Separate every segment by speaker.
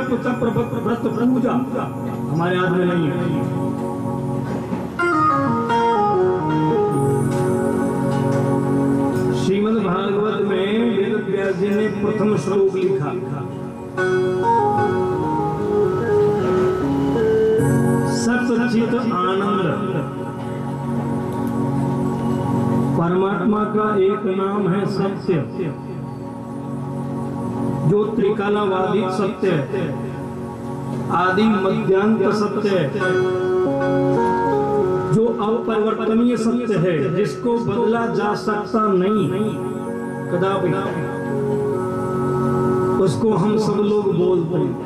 Speaker 1: जप तप व्रत पूजा हमारे हाथ में नहीं है। श्रीमद् भागवत में वेद व्यास जी ने प्रथम श्लोक लिखा, सच्चित आनंद। परमात्मा का एक नाम है सत्य, जो त्रिकालावादी सत्य है, आदि मध्यांत सत्य है, जो अपरिवर्तनीय सत्य है, जिसको बदला जा सकता नहीं कदापि, उसको हम सब लोग बोलते हैं।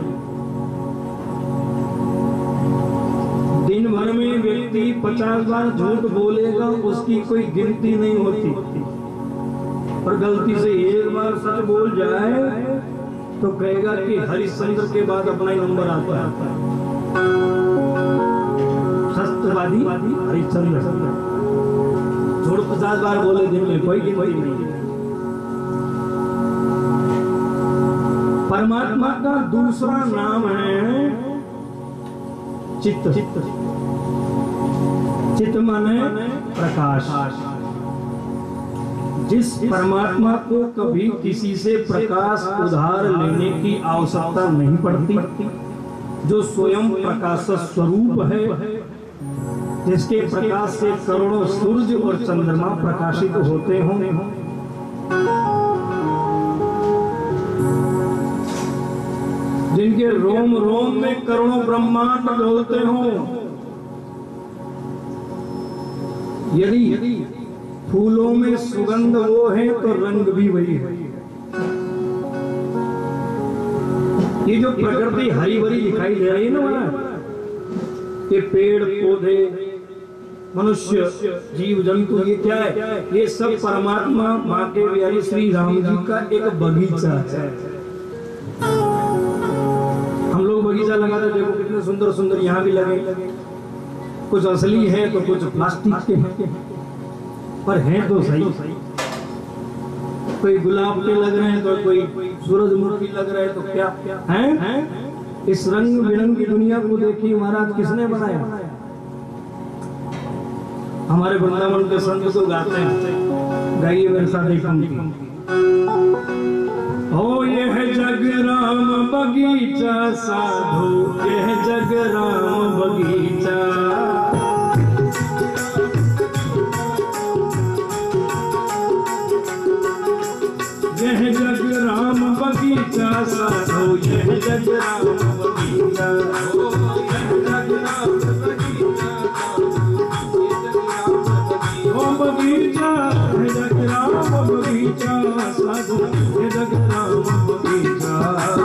Speaker 1: दिन भर में व्यक्ति 50 बार झूठ बोलेगा, उसकी कोई गिनती नहीं होती, और गलती से एक बार सच बोल जाए तो कहेगा कि हरिश्चंद्र के बाद अपना ही नंबर आता है। सत्यवादी हरिश्चंद्र, झूठ 50 बार बोले दिन में, कोई नहीं। परमात्मा का दूसरा नाम है चित्त। चित्त माने प्रकाश। जिस परमात्मा को कभी किसी से प्रकाश उधार लेने की आवश्यकता नहीं पड़ती, जो स्वयं प्रकाश स्वरूप है, जिसके प्रकाश से करोड़ों सूर्य और चंद्रमा प्रकाशित होते हों, जिनके रोम रोम में करोड़ों ब्रह्मांड डोलते हों, यदि फूलों में सुगंध वो है तो रंग भी वही है। ये जो प्रकृति हरी भरी दिखाई दे रही है ना, ये पेड़ पौधे, मनुष्य, जीव जंतु, ये क्या है? ये सब परमात्मा माँ के प्यारे श्री राम जी का एक बगीचा है। हम लोग बगीचा लगाते, देखो कितने सुंदर सुंदर यहाँ भी लगे, कुछ असली है तो कुछ प्लास्टिक के हैं, पर हैं तो सही। कोई गुलाब के लग रहे हैं तो कोई सूरजमुखी लग रहे हैं, तो क्या हैं? इस रंग बिरंगी दुनिया को देखिए महाराज, किसने बनाया? हमारे वृंदावन के संत तो गाते हैं, गाइए मेरे साथ एक पंक्ति। ओ यह जग राम बगीचा साधु, यह जग राम बगीचा, यह जग राम बगीचा साधु, यह जग राम बगीचा, ओ बगीचा, यह जग राम बगीचा साधु, यह जग राम बगीचा।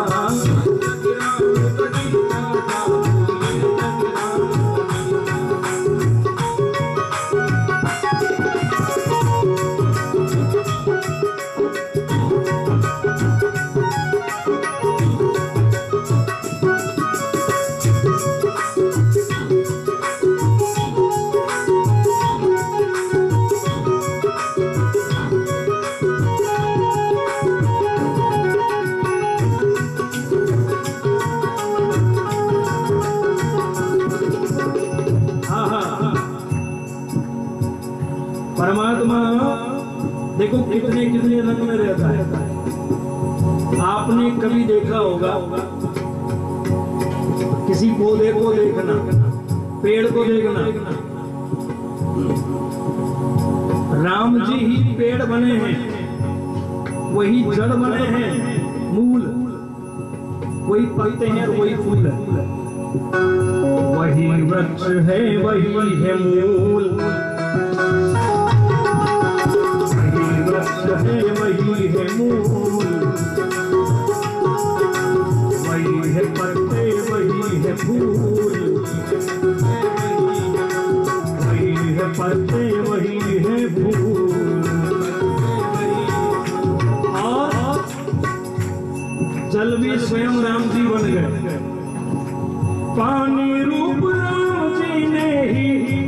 Speaker 1: परमात्मा देखो कितने कितने रंग में रहता है। आपने कभी देखा होगा, किसी पौधे को देखना, पेड़ को देखना, राम जी ही पेड़ बने हैं, वही जड़ बने हैं, मूल वही पत्ते हैं और वही फूल है, वही वृक्ष है, वही है मूल, वही है मूल, वही है पत्ते, वही है फूल, वही है पत्ते, वही है फूल। और जल भी स्वयं राम जी बन गए, पानी रूप राम जी ने ही,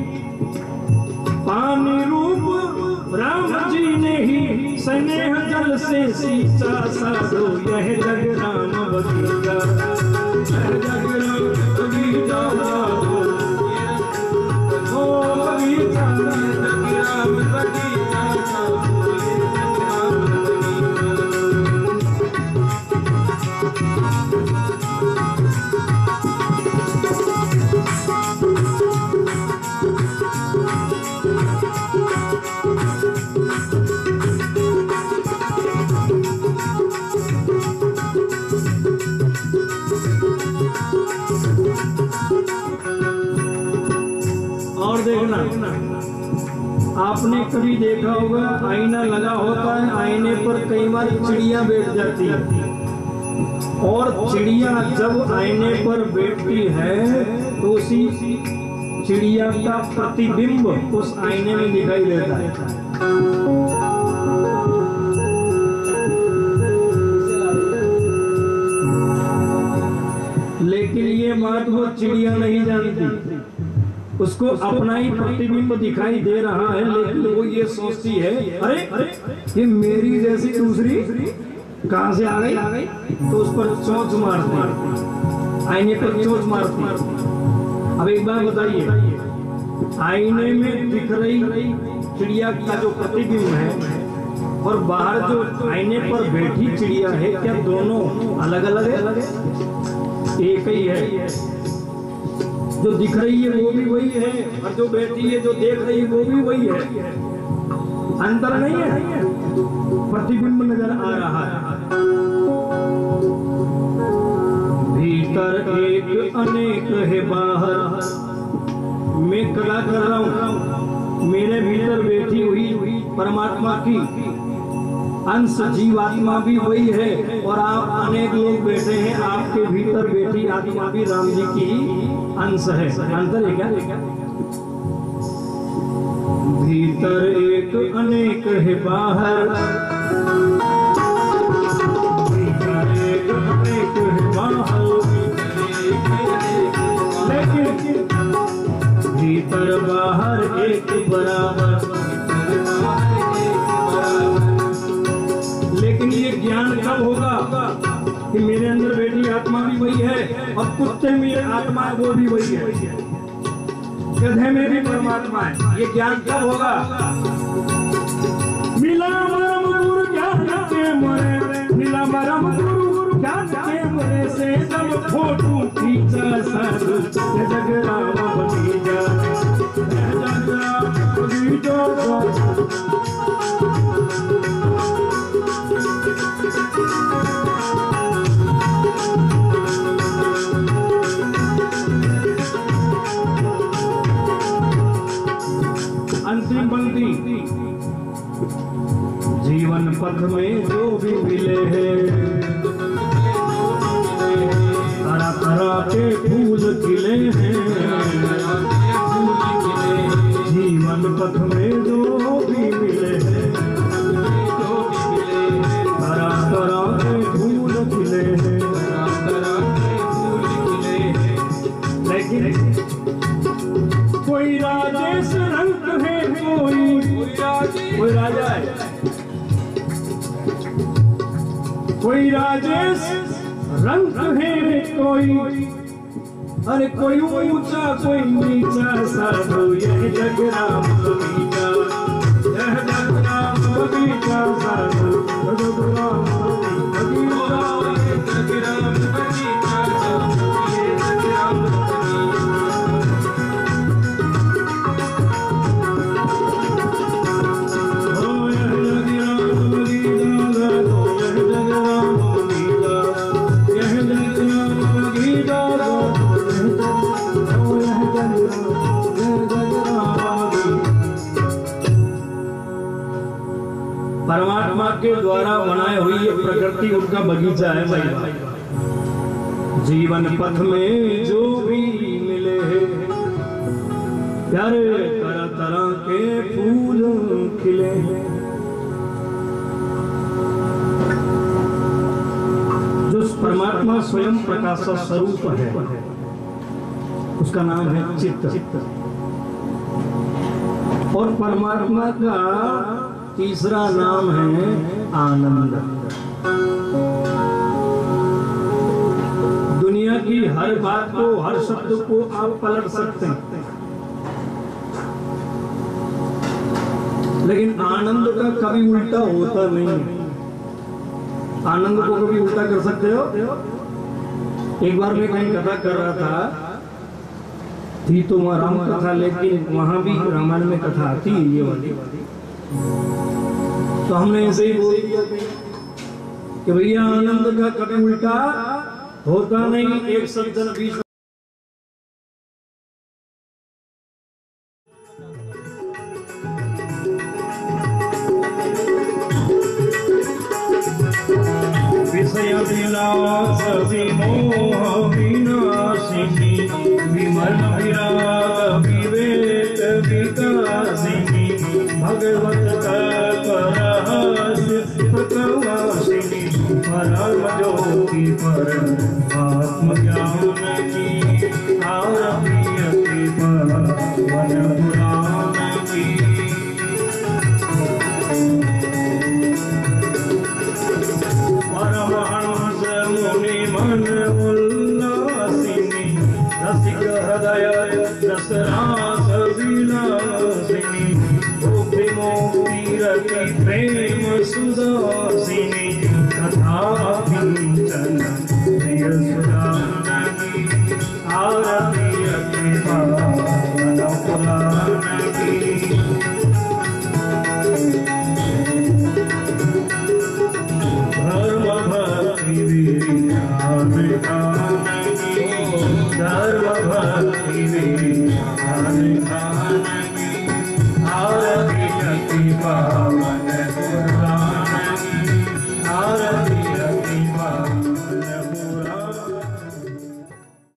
Speaker 1: पानी रूप राम जी ने ही स्नेह जल से सींचा साधो, यह जग राम बगीचा, और देखना, आपने कभी देखा होगा आईना लगा होता है, आईने पर कई बार चिड़िया बैठ जाती है, और चिड़िया जब आईने पर बैठती है तो उसी चिड़िया का प्रतिबिंब उस आईने में दिखाई देता है। लेकिन ये बात वो चिड़िया नहीं जानती, उसको अपना ही प्रतिबिंब दिखाई दे रहा है, लेकिन वो ये सोचती है अरे ये मेरी जैसी दूसरी कहां से आ गई, तो उस पर चोंच मारती, आईने पर चोंच मारती। अब एक बात बताइए, आईने में दिख रही चिड़िया का जो प्रतिबिंब है और बाहर जो आईने पर बैठी चिड़िया है, क्या दोनों अलग अलग है? एक ही है। जो दिख रही है वो भी वही है, और जो बैठी है जो देख रही है वो भी वही है, अंतर नहीं है, प्रतिबिंब नजर आ रहा है। भीतर एक अनेक है बाहर, मैं कला कर रहा हूं, मेरे भीतर बैठी हुई परमात्मा की अंश जीवात्मा भी वही है, और आप अनेक लोग बैठे हैं, आपके भीतर बैठी आत्मा भी राम जी की अंश है। अंतर है क्या? भीतर एक अनेक है बाहर, भीतर एक अनेक है बाहर, लेकिन भीतर बाहर एक बराबर। लेकिन ये ज्ञान कब होगा कि मेरे अंदर बैठी आत्मा भी वही है, और कुत्ते में आत्मा है वो भी वही है, गधे में भी परमात्मा है। ये ज्ञान कब होगा? मिला मरम गुरु ज्ञान के मरे, मिला मरम गुरु ज्ञान के मरे से जब फोटो खींचा साधु जगराम बनीजा, जगराम बनीजा। अंतिम पंक्ति, जीवन पथ में जो भी मिले हैं, तरह तरह के फूल खिले हैं, जीवन पथ में जो भी मिले हैं, तरह तरह के फूल खिले हैं, लेकिन कोई राजेश रंग है, कोई राजा है, कोई राजेश रंग है, कोई अरे कोई ऊंचा कोई नीचा, साधु यह जगराम बगीचा, यह जगराम बगीचा, साधु जगराम बगीचा, जगराम बगीचा, ये जगराम परमात्मा के द्वारा बनाए हुई ये प्रकृति उनका बगीचा है भाई। जीवन पथ में जो भी मिले हैं, प्यारे तरह तरह के फूल खिले हैं, जो परमात्मा स्वयं प्रकाश स्वरूप है, उसका नाम है चित्त। और परमात्मा का तीसरा नाम है आनंद। दुनिया की हर बात को, हर शब्द को आप पलट सकते हैं, लेकिन आनंद का कभी उल्टा होता नहीं है। आनंद को कभी उल्टा कर सकते हो? एक बार मैं कहीं कथा कर रहा था, थी तो वहां राम कथा, लेकिन वहां भी रामायण में कथा आती है ये वाली। तो हमने ऐसे ही बोल दिया कि भैया आनंद का कभी उल्टा होता नहीं। एक सज्जन बीच विषय विलास विमोह विनाशिनी विमल विराग विवेक विकासिनी भगवत रहस्य प्रकाशिनी परम ज्योति परम आत्मज्ञान की